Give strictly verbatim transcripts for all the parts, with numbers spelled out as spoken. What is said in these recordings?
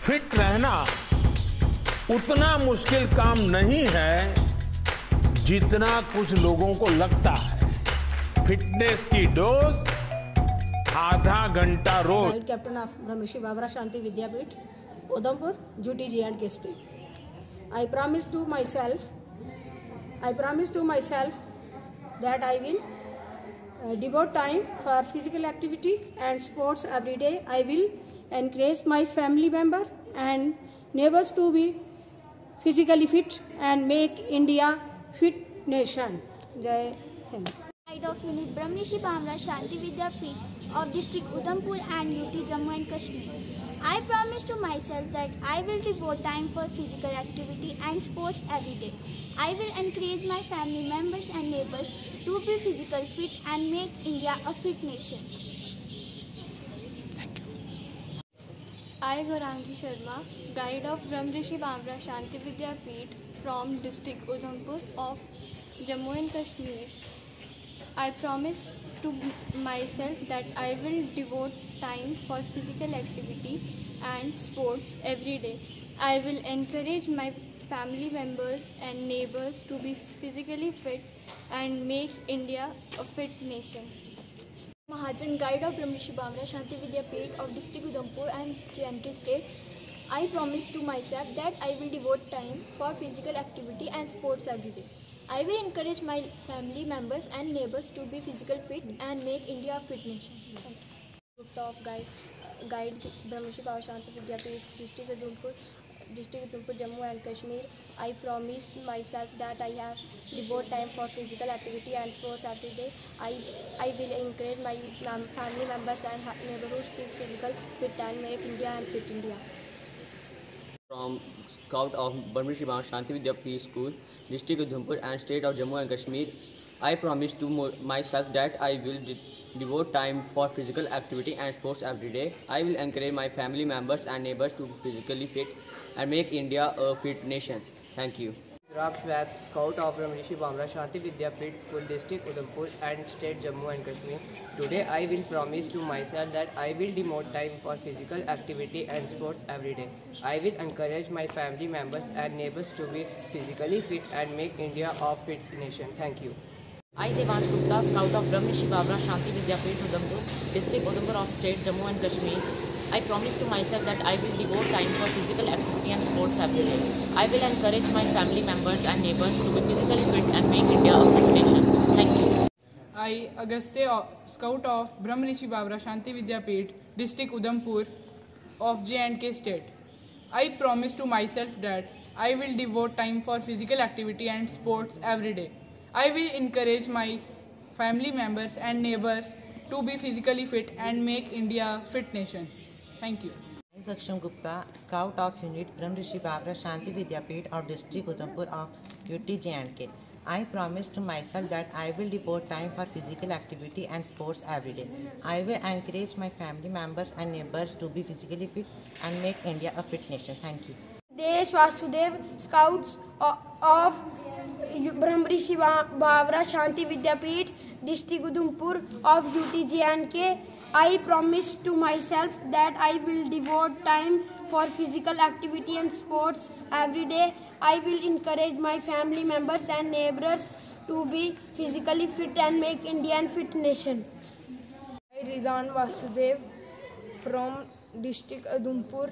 Fit रहना उतना मुश्किल काम नहीं है जितना कुछ लोगों को लगता है। फिटनेस की डोज आधा घंटा रोज। Guide captain of Brahmashri Babra Shanti Vidyapeeth, Udhampur, UT J and K state. I promise to myself, I promise to myself that I will uh, devote time for physical activity and sports every day. I will encourage my family member and neighbors to be physically fit and make India fit nation. Jai Hind. Guide of Unit Brahmrishi Bamra Shanti Vidyapeeth of District Udhampur and U T Jammu and Kashmir. I promise to myself that I will devote time for physical activity and sports every day. I will encourage my family members and neighbors to be physically fit and make India a fit nation. Thank you. I, Gaurangi Sharma, guide of Brahmrishi Bamra Shanti Vidyapeeth from District Udhampur of Jammu and Kashmir. I promise to myself that I will devote time for physical activity and sports every day. I will encourage my family members and neighbors to be physically fit and make India a fit nation. Mahajan, guide of Brahmrishi Bamra Shanti Vidyapeeth of District Udhampur and J and K State. I promise to myself that I will devote time for physical activity and sports every day. I will encourage my family members and neighbors to be physically fit and make India a fit nation. Thank you. Group of guide, uh, guide Brahmrishi Bamra Shanti Vidyapeeth, District Udhampur, District Udhampur, Jammu and Kashmir. I promise myself that I have devote time for physical activity and sports every day. I I will encourage my family members and neighborhoods to physical fit and make India and fit India. From Scout of Brahmrishi Bamra Shanti Vidyapeeth School, District Udhampur and State of Jammu and Kashmir, I promise to myself that I will de devote time for physical activity and sports every day. I will encourage my family members and neighbors to be physically fit and make India a fit nation. Thank you. Raksh Wab, Scout of Brahmrishi Bamra Shanti Vidyapeeth School, District Udhampur and State Jammu and Kashmir. Today I will promise to myself that I will devote time for physical activity and sports every day. I will encourage my family members and neighbors to be physically fit and make India a fit nation. Thank you. I, Devansh Gupta, Scout of Brahmrishi Bamra Shanti Vidyapeeth Udhampur, District Udhampur of State Jammu and Kashmir. I promise to myself that I will devote time for physical activity and sports every day. I will encourage my family members and neighbors to be physically fit and make India a fit nation. Thank you. I, Agastya, Scout of Brahmrishi Bamra Shanti Vidyapeeth, District Udhampur of J and K State. I promise to myself that I will devote time for physical activity and sports every day. I will encourage my family members and neighbors to be physically fit and make India a fit nation. Thank you. I, Saksham Gupta, Scout of Unit Brahmrishi Bamra Shanti Vidyapeeth of District Udhampur of U T J and K. I promise to myself that I will devote time for physical activity and sports every day. I will encourage my family members and neighbors to be physically fit and make India a fit nation. Thank you. Desh Vasudev, Scouts of Brahmrishi Bamra Shanti Vidyapeeth, District Udhampur of U T J and K. I promise to myself that I will devote time for physical activity and sports every day. I will encourage my family members and neighbors to be physically fit and make India a fit nation. I, Rizwan Vasudev, from District Udhampur,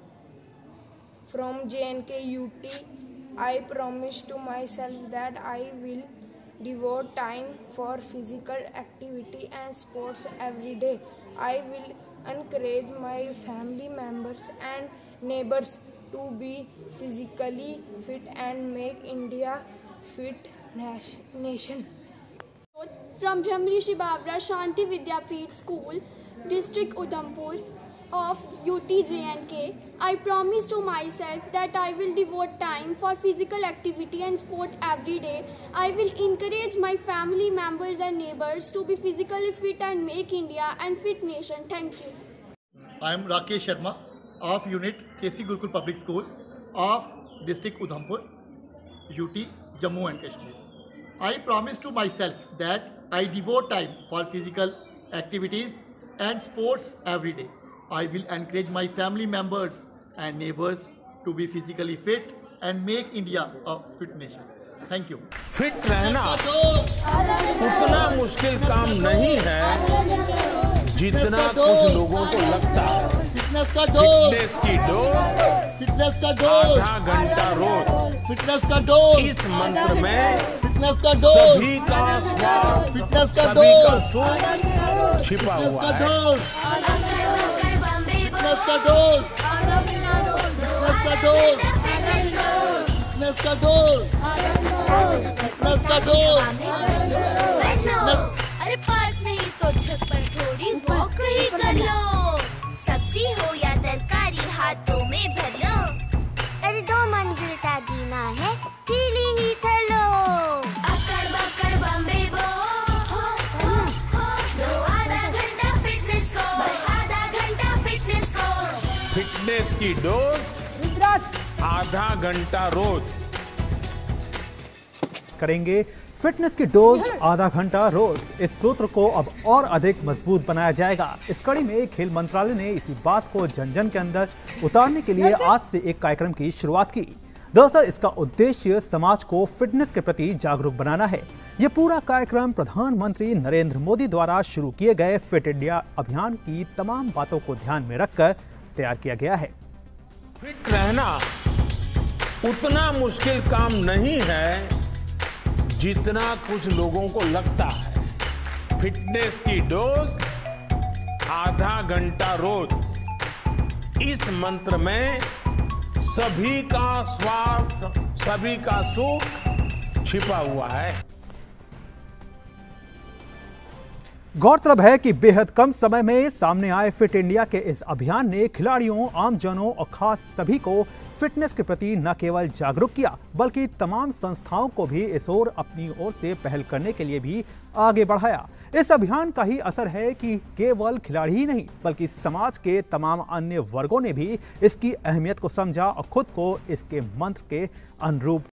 from J and K U T, I promise to myself that I will devote time for physical activity and sports every day. I will encourage my family members and neighbors to be physically fit and make India fit nation. From Brahmrishi Bamra Shanti Vidyapeeth School, District Udhampur of U T J and K, I promise to myself that I will devote time for physical activity and sport every day. I will encourage my family members and neighbors to be physically fit and make India a fit nation. Thank you. I am Rakesh Sharma of Unit K C Gurukul Public School of District Udhampur, U T, Jammu and Kashmir. I promise to myself that I devote time for physical activities and sports every day. I will encourage my family members and neighbors to be physically fit and make India a fit nation. Thank you. Fit रहना उतना मुश्किल काम नहीं है जितना कुछ लोगों को लगता है। फिटनेस का डोज, फिटनेस की डोज, फिटनेस का डोज, आधा घंटा रोज, फिटनेस का डोज, इस मंत्र में फिटनेस का डोज, सभी का स्वास्थ्य, फिटनेस का सभी का डोज, सुख छिपा हुआ है। फिटनेस का डोज, फिटनेस का डोज, फिटनेस का डोज, फिटनेस का डोज। अरे पार्क नहीं तो छत पर थोड़ी वॉक ही कर लो। सब्जी हो या तरकारी हाथों में भर लो। अरे दो मंजिल का जीना है सीढ़ी ही चढ़ लो। अकड़ बकड़ बम्बे बो हो हो हो दो आधा घंटा फिटनेस को, बस आधा घंटा फिटनेस को। फिटनेस की डोज आधा घंटा रोज करेंगे। फिटनेस की डोज आधा घंटा रोज, इस सूत्र को अब और अधिक मजबूत बनाया जाएगा। इस कड़ी में खेल मंत्रालय ने इसी बात को जन जन के अंदर उतारने के लिए आज से एक कार्यक्रम की शुरुआत की। दरअसल इसका उद्देश्य समाज को फिटनेस के प्रति जागरूक बनाना है। ये पूरा कार्यक्रम प्रधानमंत्री नरेंद्र मोदी द्वारा शुरू किए गए फिट इंडिया अभियान की तमाम बातों को ध्यान में रखकर तैयार किया गया है। फिट रहना उतना मुश्किल काम नहीं है जितना कुछ लोगों को लगता है। फिटनेस की डोज आधा घंटा रोज, इस मंत्र में सभी का स्वास्थ्य, सभी का सुख छिपा हुआ है। गौरतलब है कि बेहद कम समय में सामने आए फिट इंडिया के इस अभियान ने खिलाड़ियों, आमजनों और खास सभी को फिटनेस के प्रति न केवल जागरूक किया बल्कि तमाम संस्थाओं को भी इस ओर अपनी ओर से पहल करने के लिए भी आगे बढ़ाया। इस अभियान का ही असर है कि केवल खिलाड़ी ही नहीं बल्कि समाज के तमाम अन्य वर्गों ने भी इसकी अहमियत को समझा और खुद को इसके मंत्र के अनुरूप